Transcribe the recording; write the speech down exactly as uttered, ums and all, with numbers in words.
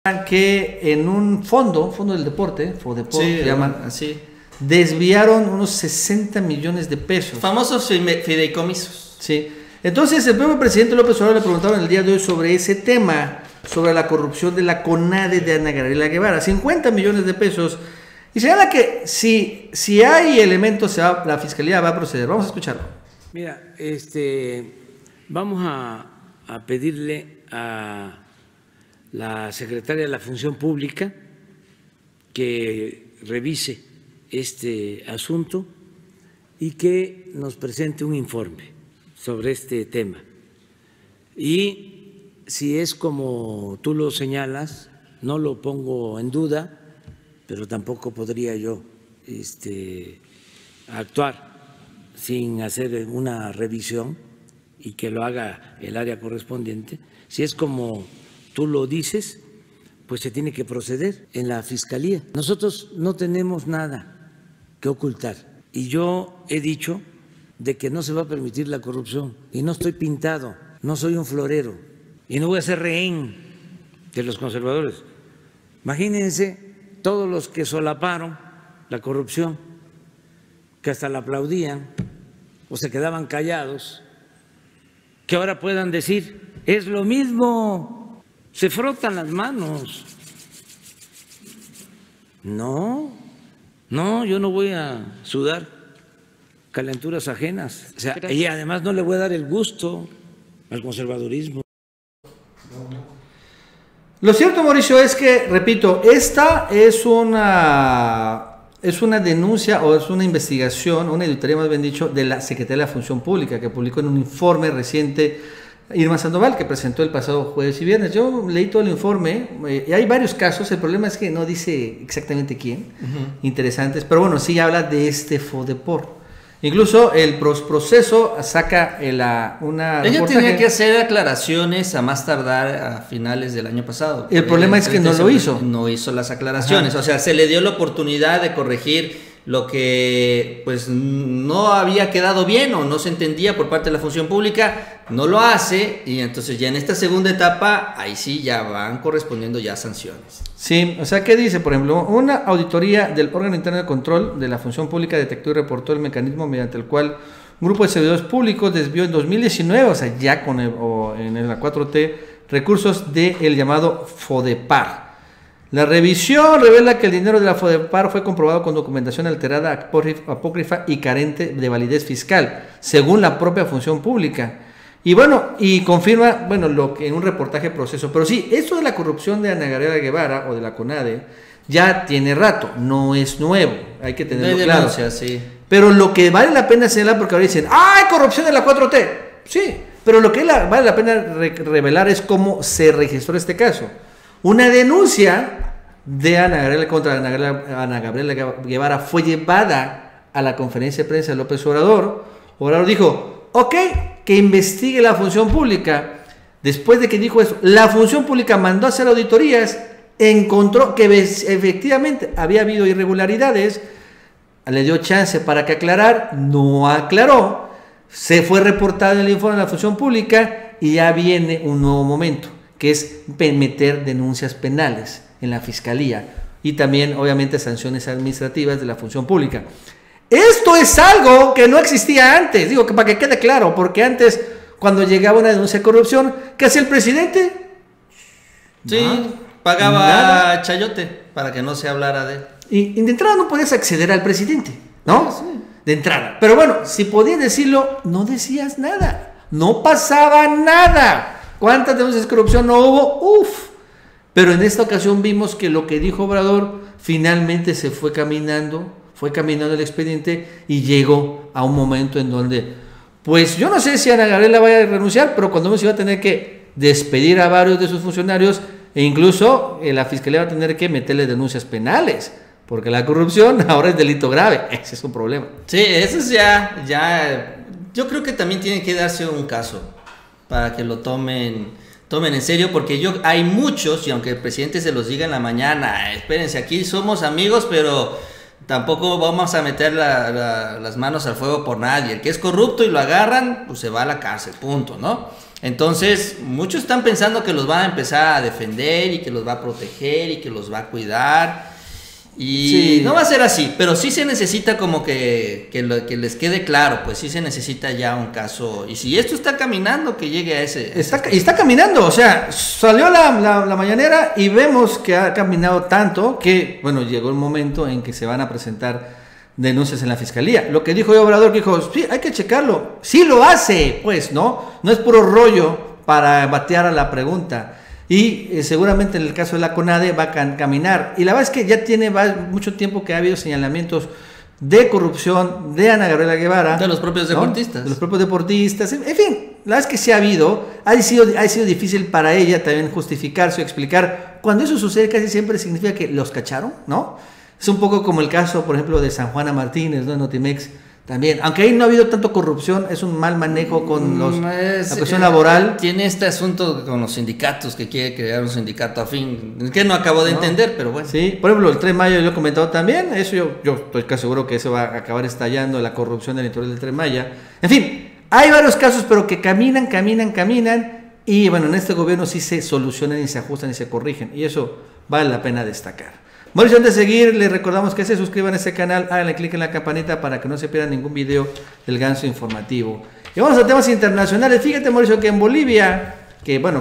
que en un fondo, un fondo del deporte, Fodeport, sí, se llaman así, desviaron unos sesenta millones de pesos. Famosos fideicomisos. Sí. Entonces, el propio presidente López Obrador le preguntaron el día de hoy sobre ese tema, sobre la corrupción de la CONADE de Ana Gabriela Guevara, cincuenta millones de pesos. Y señala que si, si hay elementos, se va, la fiscalía va a proceder. Vamos a escucharlo. Mira, este, vamos a, a pedirle a la secretaria de la Función Pública que revise este asunto y que nos presente un informe sobre este tema. Y si es como tú lo señalas, no lo pongo en duda, pero tampoco podría yo este, actuar sin hacer una revisión y que lo haga el área correspondiente. Si es como tú lo dices, pues se tiene que proceder en la Fiscalía. Nosotros no tenemos nada que ocultar y yo he dicho de que no se va a permitir la corrupción y no estoy pintado, no soy un florero y no voy a ser rehén de los conservadores. Imagínense todos los que solaparon la corrupción, que hasta la aplaudían o se quedaban callados, que ahora puedan decir, es lo mismo, se frotan las manos. No, no, yo no voy a sudar calenturas ajenas. O sea, y además no le voy a dar el gusto al conservadurismo. Lo cierto, Mauricio, es que, repito, esta es una, es una denuncia o es una investigación, una auditoría más bien dicho, de la Secretaría de la Función Pública, que publicó en un informe reciente Irma Sandoval, que presentó el pasado jueves y viernes. Yo leí todo el informe, eh, y hay varios casos, el problema es que no dice exactamente quién, uh-huh. interesantes, pero bueno, sí habla de este Fodeport. Incluso el proceso saca la, una... Ella reportaje. tenía que hacer aclaraciones a más tardar a finales del año pasado. El problema es que no lo hizo. No hizo las aclaraciones. Ajá. O sea, se le dio la oportunidad de corregir lo que pues no había quedado bien o no se entendía por parte de la Función Pública. No lo hace y entonces ya en esta segunda etapa, ahí sí ya van correspondiendo ya sanciones. Sí, o sea, ¿qué dice? Por ejemplo, una auditoría del órgano interno de control de la Función Pública detectó y reportó el mecanismo mediante el cual un grupo de servidores públicos desvió en dos mil diecinueve, o sea, ya con el, o en la cuatro T, recursos del llamado Fodepar. La revisión revela que el dinero de la Fodepar fue comprobado con documentación alterada, apócrifa y carente de validez fiscal, según la propia Función Pública. Y bueno, y confirma, bueno, lo que en un reportaje proceso. Pero sí, esto de la corrupción de Ana Gabriela Guevara o de la CONADE ya tiene rato, no es nuevo, hay que tenerlo de claro. Denuncia, sí. Pero lo que vale la pena señalar, porque ahora dicen, ¡ah, hay corrupción en la cuatro T! Sí, pero lo que la, vale la pena re revelar es cómo se registró este caso. Una denuncia de Ana Gabriela contra Ana Gabriela, Ana Gabriela Guevara fue llevada a la conferencia de prensa de López Obrador. Obrador dijo, ok, que investigue la Función Pública. Después de que dijo eso, la Función Pública mandó a hacer auditorías, encontró que efectivamente había habido irregularidades, le dio chance para que aclarar, no aclaró, se fue reportado en el informe de la Función Pública y ya viene un nuevo momento, que es meter denuncias penales en la Fiscalía y también obviamente sanciones administrativas de la Función Pública. Esto es algo que no existía antes, digo que para que quede claro, porque antes cuando llegaba una denuncia de corrupción, ¿qué hacía el presidente? Sí, nada, pagaba nada. chayote para que no se hablara de él. Y, y de entrada no podías acceder al presidente, ¿no? Sí, sí. De entrada. Pero bueno, si podías decirlo, no decías nada, no pasaba nada. ¿Cuántas denuncias de corrupción no hubo? Uf. Pero en esta ocasión vimos que lo que dijo Obrador finalmente se fue caminando, fue caminando el expediente y llegó a un momento en donde, pues yo no sé si Ana Gabriela vaya a renunciar, pero cuando se va a tener que despedir a varios de sus funcionarios e incluso eh, la Fiscalía va a tener que meterle denuncias penales, porque la corrupción ahora es delito grave, ese es un problema. Sí, eso es ya, ya, yo creo que también tiene que darse un caso para que lo tomen... tomen en serio, porque yo hay muchos, y aunque el presidente se los diga en la mañana, espérense, aquí somos amigos, pero tampoco vamos a meter la, la, las manos al fuego por nadie. El que es corrupto y lo agarran, pues se va a la cárcel, punto, ¿no? Entonces, muchos están pensando que los va a empezar a defender y que los va a proteger y que los va a cuidar. Y sí, no va a ser así, pero sí se necesita como que, que, lo, que les quede claro, pues sí se necesita ya un caso. Y si esto está caminando, que llegue a ese... Está, ese... y está caminando, o sea, salió la, la, la mañanera y vemos que ha caminado tanto que, bueno, llegó el momento en que se van a presentar denuncias en la fiscalía. Lo que dijo Obrador, que dijo, sí, hay que checarlo. Sí lo hace, pues, ¿no? No es puro rollo para batear a la pregunta. Y eh, seguramente en el caso de la CONADE va a can caminar. Y la verdad es que ya tiene va, mucho tiempo que ha habido señalamientos de corrupción de Ana Gabriela Guevara. De los propios ¿no? deportistas. De los propios deportistas. En, en fin, la verdad es que sí ha habido. Ha sido, ha sido difícil para ella también justificarse o explicar. Cuando eso sucede casi siempre significa que los cacharon, ¿no? Es un poco como el caso, por ejemplo, de San Juana Martínez, ¿no? En Notimex. También, aunque ahí no ha habido tanto corrupción, es un mal manejo con los, es, la cuestión eh, laboral. Tiene este asunto con los sindicatos, que quiere crear un sindicato afín, que no acabo de no. entender, pero bueno. Sí, por ejemplo, el Tren Maya yo he comentado también, eso yo, yo estoy casi seguro que eso va a acabar estallando, la corrupción del interior del Tren Maya. En fin, hay varios casos, pero que caminan, caminan, caminan, y bueno, en este gobierno sí se solucionan y se ajustan y se corrigen, y eso vale la pena destacar. Mauricio, antes de seguir, les recordamos que se suscriban a este canal, háganle clic en la campanita para que no se pierdan ningún video del Ganso Informativo. Y vamos a temas internacionales. Fíjate, Mauricio, que en Bolivia, que bueno...